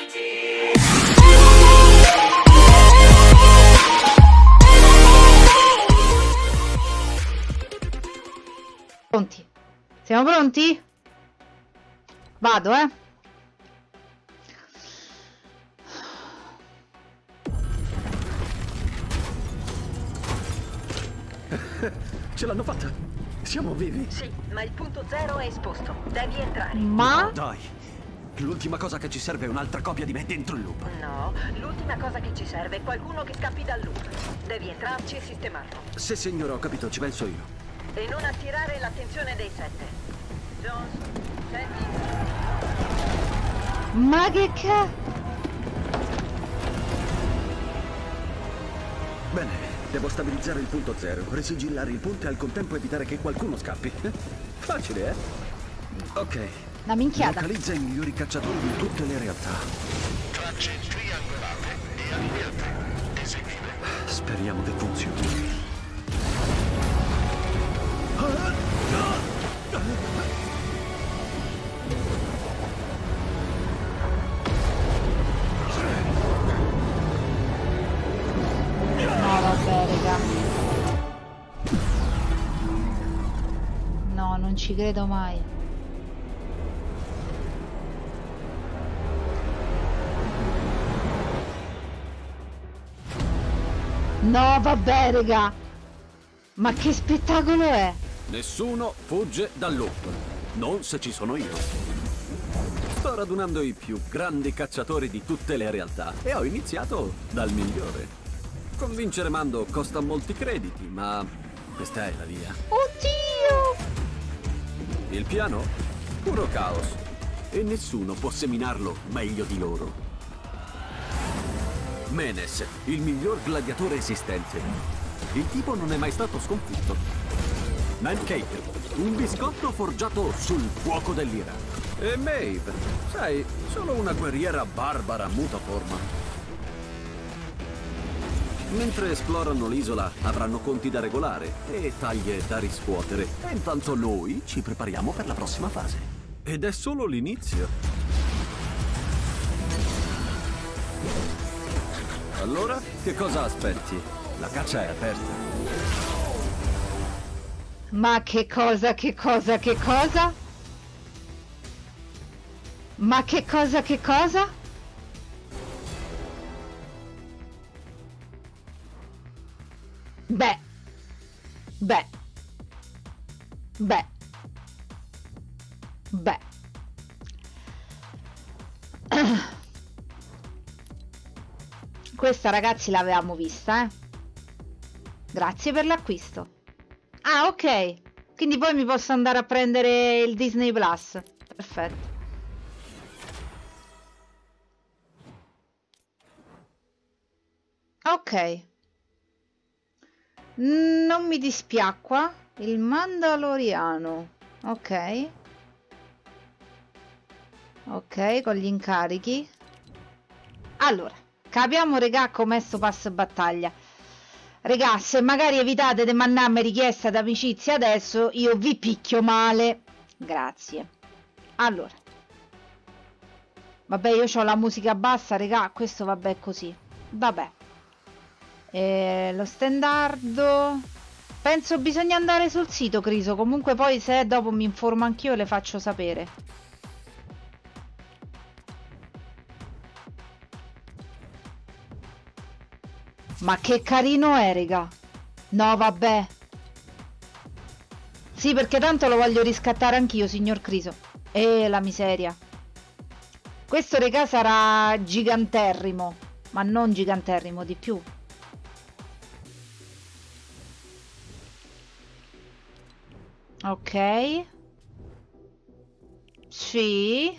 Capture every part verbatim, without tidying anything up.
Pronti? Siamo pronti? Vado, eh? Ce l'hanno fatta! Siamo vivi! Sì, ma il punto zero è esposto. Devi entrare. Ma? No, dai! L'ultima cosa che ci serve è un'altra copia di me dentro il loop. No, l'ultima cosa che ci serve è qualcuno che scappi dal loop. Devi entrarci e sistemarlo. Sì, signora, ho capito, ci penso io. E non attirare l'attenzione dei sette. Jones, senti? Ma che ca... Bene, devo stabilizzare il punto zero, risigillare il punto e al contempo evitare che qualcuno scappi. Facile, eh? Ok. Una minchiata. Localizza i migliori cacciatori di tutte le realtà. Tracce triangolate e allineate. Eseguire. Speriamo che funzioni. No, vabbè, raga. No, non ci credo mai. No, vabbè, raga. Ma che spettacolo è? Nessuno fugge dal loop. Non se ci sono io. Sto radunando i più grandi cacciatori di tutte le realtà e ho iniziato dal migliore. Convincere Mando costa molti crediti, ma questa è la via. Oddio! Il piano? Puro caos. E nessuno può seminarlo meglio di loro. Menes, il miglior gladiatore esistente. Il tipo non è mai stato sconfitto. Mancake, un biscotto forgiato sul fuoco dell'ira. E Maeve, sai, solo una guerriera barbara muta forma. Mentre esplorano l'isola avranno conti da regolare e taglie da riscuotere. E intanto noi ci prepariamo per la prossima fase. Ed è solo l'inizio. Allora, che cosa aspetti? La caccia è aperta. Ma che cosa, che cosa, che cosa? Ma che cosa, che cosa? Beh. Beh. Beh. Beh. Questa, ragazzi, l'avevamo vista, eh? Grazie per l'acquisto. Ah, ok. Quindi poi mi posso andare a prendere il Disney Plus. Perfetto. Ok. Non mi dispiacqua. Il Mandaloriano. Ok. Ok, con gli incarichi. Allora, capiamo, regà, com'è sto passo battaglia. Regà, se magari evitate di mandarmi richiesta d'amicizia adesso, io vi picchio male. Grazie. Allora. Vabbè, io ho la musica bassa, regà, questo vabbè è così. Vabbè. E lo standardo. Penso bisogna andare sul sito, Criso. Comunque poi se dopo mi informo anch'io e le faccio sapere. Ma che carino è, raga. No, vabbè. Sì, perché tanto lo voglio riscattare anch'io, signor Criso. E la miseria. Questo, raga, sarà giganterrimo. Ma non giganterrimo, di più. Ok. Sì.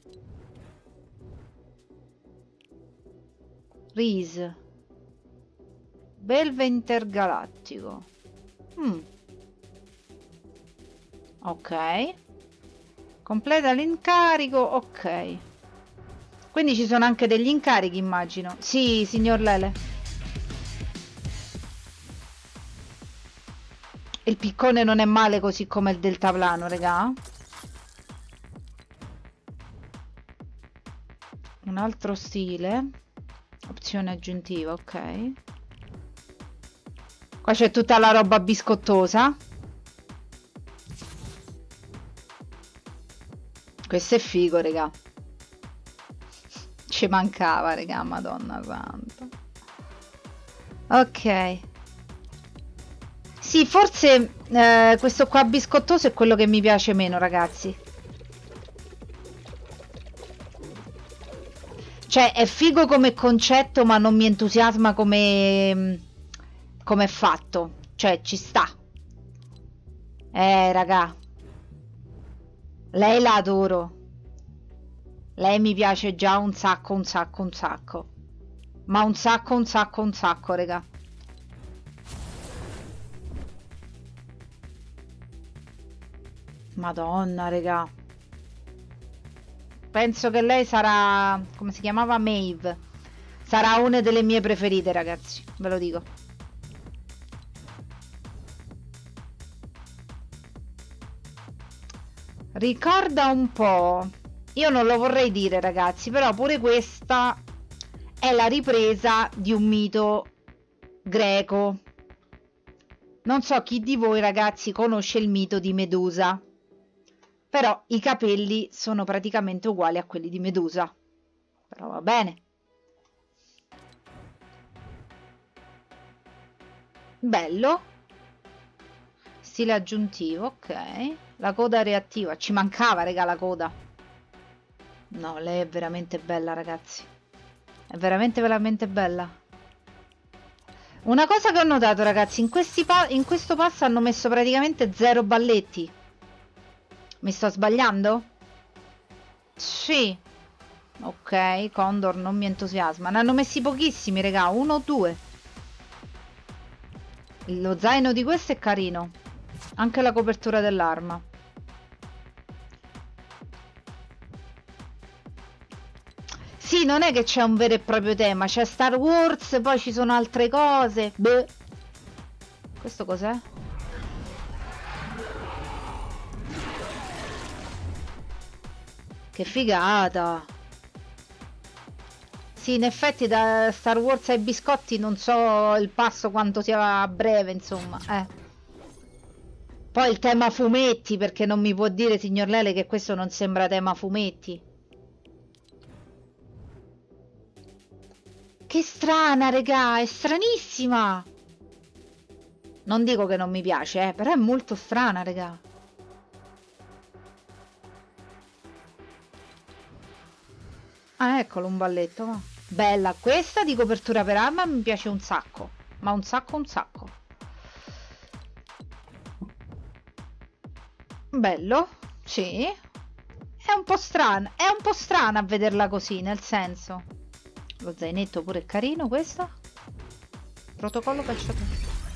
Reese. Belve intergalattico. Mm. Ok. Completa l'incarico. Ok. Quindi ci sono anche degli incarichi, immagino. Sì, signor Lele. Il piccone non è male così come il deltaplano, regà. Un altro stile. Opzione aggiuntiva, ok. Qua c'è tutta la roba biscottosa. Questo è figo, raga. Ci mancava, raga, madonna santa. Ok. Sì, forse eh, questo qua biscottoso è quello che mi piace meno, ragazzi. Cioè, è figo come concetto, ma non mi entusiasma come come è fatto. Cioè, ci sta. Eh, raga. Lei la adoro. Lei mi piace già un sacco, un sacco, un sacco. Ma un sacco, un sacco, un sacco, raga. Madonna, raga. Penso che lei sarà... come si chiamava? Maeve. Sarà una delle mie preferite, ragazzi. Ve lo dico. Ricorda un po'. Io non lo vorrei dire, ragazzi, però pure questa è la ripresa di un mito greco. Non so chi di voi, ragazzi, conosce il mito di Medusa. Però i capelli sono praticamente uguali a quelli di Medusa. Però va bene. Bello. Stile aggiuntivo, ok. La coda reattiva. Ci mancava, raga, la coda. No, lei è veramente bella, ragazzi. È veramente, veramente bella. Una cosa che ho notato, ragazzi, in, questi pa in questo passo hanno messo praticamente zero balletti. Mi sto sbagliando? Sì. Ok, Condor non mi entusiasma. Ne hanno messi pochissimi, raga, uno o due. Lo zaino di questo è carino. Anche la copertura dell'arma. Sì, non è che c'è un vero e proprio tema. C'è Star Wars, poi ci sono altre cose. Beh. Questo cos'è? Che figata. Sì, in effetti da Star Wars ai biscotti non so il passo quanto sia breve, insomma. Eh. Poi il tema fumetti, perché non mi può dire, signor Lele, che questo non sembra tema fumetti. Che strana, regà, è stranissima. Non dico che non mi piace, eh, però è molto strana, regà. Ah, eccolo un balletto, va. Bella, questa di copertura per arma mi piace un sacco, ma un sacco un sacco. Bello, sì. È un po' strana, è un po' strana a vederla così, nel senso. Lo zainetto pure è carino, questo. Protocollo cacciatore.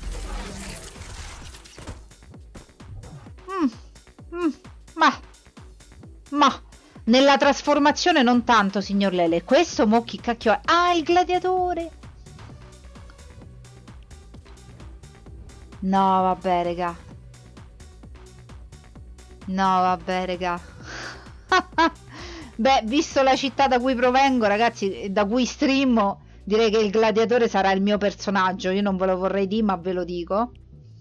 Mm, mm, ma, ma. Nella trasformazione non tanto, signor Lele. Questo mo chi cacchio è? Ah, il gladiatore! No, vabbè, raga. No, vabbè, raga. Beh, visto la città da cui provengo, ragazzi, da cui streamo, direi che il gladiatore sarà il mio personaggio. Io non ve lo vorrei dire, ma ve lo dico.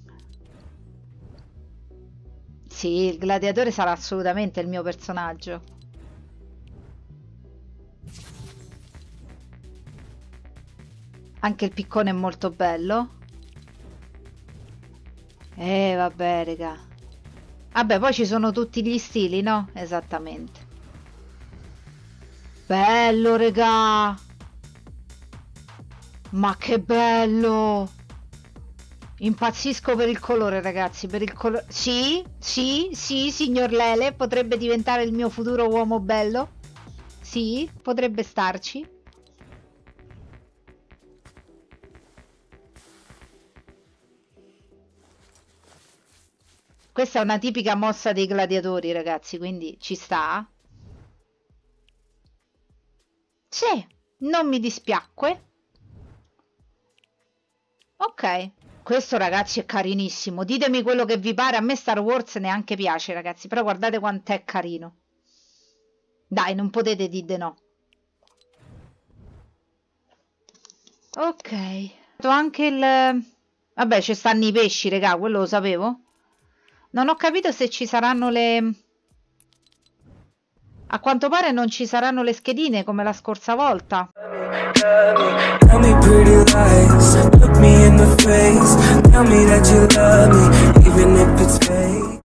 Sì, il gladiatore sarà assolutamente il mio personaggio. Anche il piccone è molto bello. Eh, vabbè, raga. Vabbè, poi ci sono tutti gli stili, no? Esattamente. Bello, raga. Ma che bello. Impazzisco per il colore, ragazzi. Per il colore. Sì, sì, sì, signor Lele. Potrebbe diventare il mio futuro uomo bello. Sì, potrebbe starci. Questa è una tipica mossa dei gladiatori, ragazzi, quindi ci sta. Sì, non mi dispiacque. Ok, questo, ragazzi, è carinissimo. Ditemi quello che vi pare. A me Star Wars neanche piace, ragazzi, però guardate quanto è carino. Dai, non potete dire no. Ok. Ho anche il... Vabbè, ci stanno i pesci, regà, quello lo sapevo. Non ho capito se ci saranno le... A quanto pare non ci saranno le schedine come la scorsa volta. Tell me pretty lies, look me in the face, tell me that you love me, even if it's fake.